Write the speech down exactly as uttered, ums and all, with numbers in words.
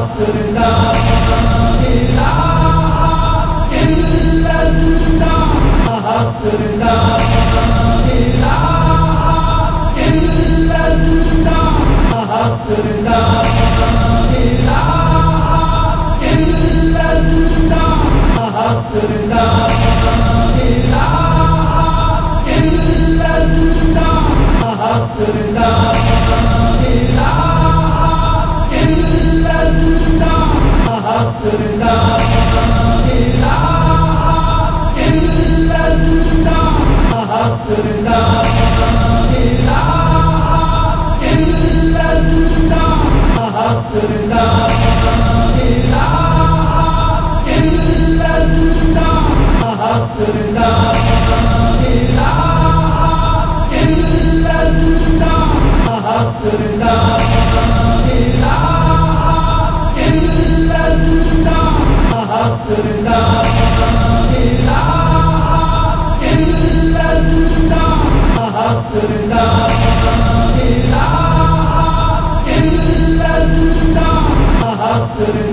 हक ला इलाहा इल्लल्लाह हक ला इलाहा इल्लल्लाह हक ला इलाहा इल्लल्लाह हक ला इलाहा इल्लल्लाह हक ला इलाहा इल्लल्लाह हक ला इलाहा इल्लल्लाह हक ला इलाहा इल्लल्लाह हक ला इलाहा इल्लल्लाह हक ला इलाहा इल्लल्लाह हक ला इलाहा इल्लल्लाह हक ला इलाहा इल्लल्लाह हक ला इलाहा इल्लल्लाह हक